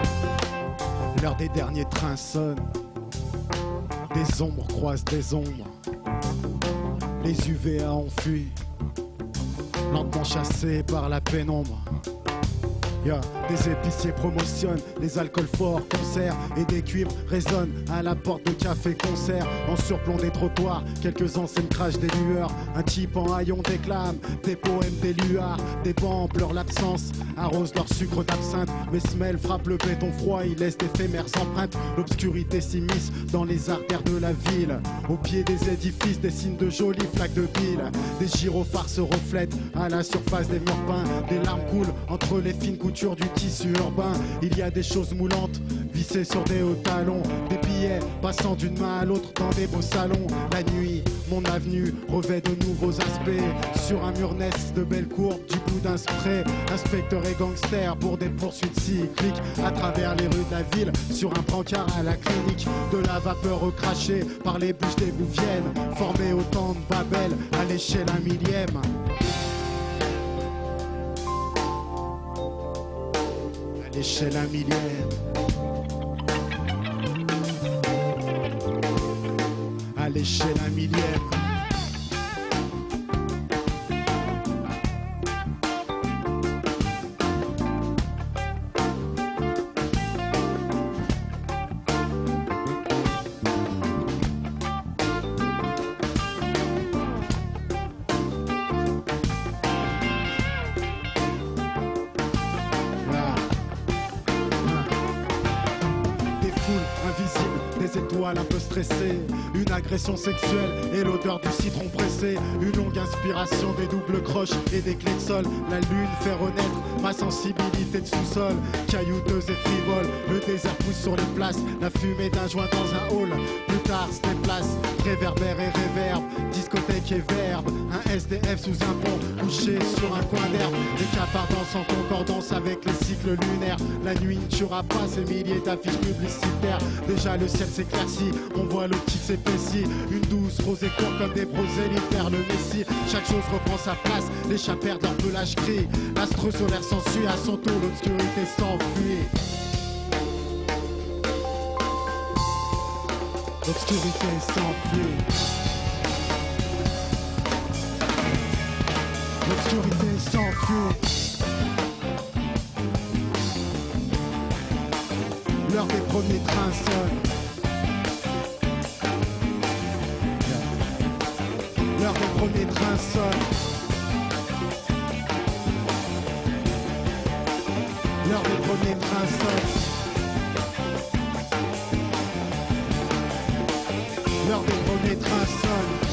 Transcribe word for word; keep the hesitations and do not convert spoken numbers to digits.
L'heure des derniers trains sonne. Des ombres croisent des ombres. Les U V A ont fui, lentement chassés par la pénombre. Yeah. Des épiciers promotionnent les alcools forts, concerts et des cuivres résonnent à la porte de café-concert. En surplomb des trottoirs, quelques enseignes crachent des lueurs. Un type en haillons déclame des poèmes, des luards. Des bancs pleurent l'absence, arrosent leur sucre d'absinthe. Mais semelles frappe le béton froid, il laisse d'éphémères empreintes. L'obscurité s'immisce dans les artères de la ville. Au pied des édifices, des signes de jolies flaques de bile. Des gyrophares se reflètent à la surface des murs peints. Des larmes coulent entre les fines coutures du tissu urbain. Il y a des choses moulantes vissées sur des hauts talons, des billets passant d'une main à l'autre dans des beaux salons. La nuit, mon avenue revêt de nouveaux aspects. Sur un mur naissent de belles courbes du bout d'un spray. Inspecteurs et gangsters pour des poursuites cycliques à travers les rues de la ville. Sur un brancard à la clinique, de la vapeur recrachée par les bûches des Bouviennes, formées au temps de Babel à l'échelle un millième. À l'échelle un millième. À l'échelle un millième. Invisible, des étoiles un peu stressées, une agression sexuelle et l'odeur du citron pressé, une longue inspiration des doubles croches et des clés de sol. La lune fait renaître ma sensibilité de sous-sol, caillouteuse et frivole. Le désert pousse sur les places, la fumée d'un joint dans un hall. Plus tard se déplace, réverbère et réverbe, discothèque et verbe. Un S D F sous un pont, couché sur un coin d'herbe. Les cafards dansent en concordance avec les cycles lunaires. La nuit ne tuera pas ces milliers d'affiches publicitaires. Déjà le ciel s'éclaircit, on voit l'optique s'épaissit. Une douce rosée court comme des prosélytes vers le Messie. Chaque chose reprend sa place, les chats perdent leur pelage gris. L'astre solaire s'ensuit, à son tour l'obscurité s'enfuit. L'obscurité s'enfuit. L'obscurité s'enfuit. L'heure des premiers trains sonne. L'heure des premiers trains sonne. L'heure des premiers trains sonne. L'heure des premiers trains sonne.